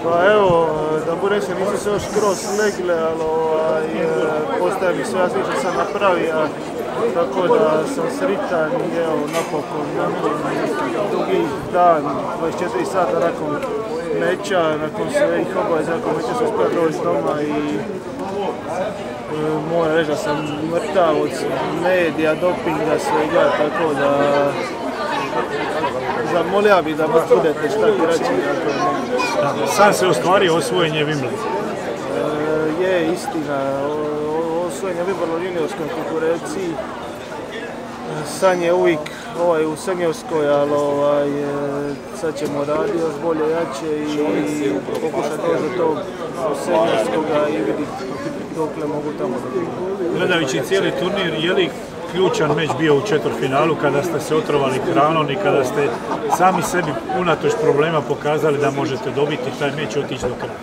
Pa evo, da budem se nisu se još skroz slegle, ali postaje mi sve jasno što sam napravio, tako da sam sritan i evo, napokon dugi dan, 24 sata nakon meča, nakon svih obaveza, nakon meča sam uspio doći doma i moram reći da sam mrtav od medija, dopinga, svega, tako da zamolio bi da budete šta ti reći. Sam se ostvario osvojenje Wimbledona. Je istina, osvojenje Wimbledona u juniorskom konkurenciji. San je uvijek u seniorskoj, ali sad ćemo raditi još bolje, jače i pokušati doći do tog seniorskoga i vidjeti dokle mogu tamo dobiti. Gledajući cijeli turnir, je li ključan meč bio u četvrtfinalu kada ste se otrovali hranom i kada ste sami sebi unatoč problema pokazali da možete dobiti taj meč i otići do kraja?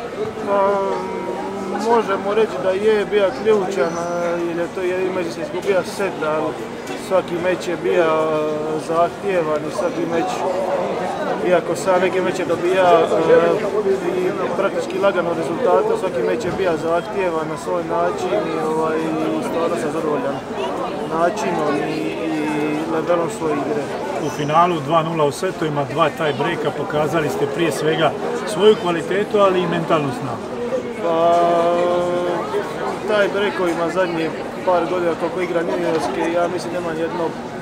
Možemo reći da je bio ključan, jer je to jedin meč se izgubio set, ali svaki meč je bio zahtjevan i svaki meč, iako sam neki meč je dobija i praktički lagano rezultata, svaki meč je bio zahtjevan na svoj način i stvarno sam zadovoljan načinom i levelom svoje igre. U finalu 2-0 u setovima, 2 tie breaka, pokazali ste prije svega svoju kvalitetu, ali i mentalnu snagu. Pa, tie breakovima zadnje par godina koliko igra juniorske, ja mislim nema jedno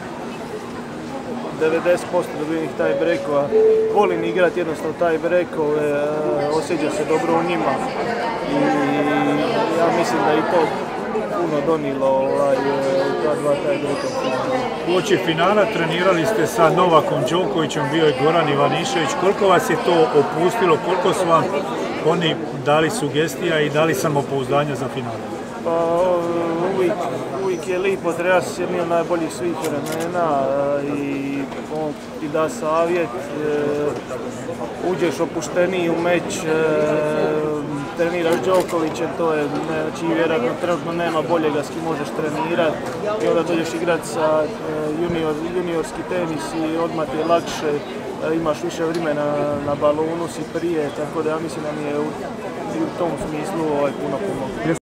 90% dobivenih tie breakova. Volim igrati jednostavno tie breakove, osjećam se dobro u njima i ja mislim da i to puno donilo ta 2 tie breakova. Uoči finala trenirali ste sa Novakom Đokovićem, bio je Goran Ivanišević. Koliko vas je to opustilo, koliko su vam oni dali sugestija i dali samopouzdanja za final? Pa, uvijek je lipo, treba si jedni od najboljih svih vremena i on ti da savjet, uđeš opušteniji u meč, treniraš Đokovićem, to je, znači vjerojatno trenutno nema boljega s kim možeš trenirati i onda dođeš igrati sa juniorski tenis i odmah ti je lakše, imaš više vremena na balonu si prije, tako da ja mislim da mi je u tom smislu puno.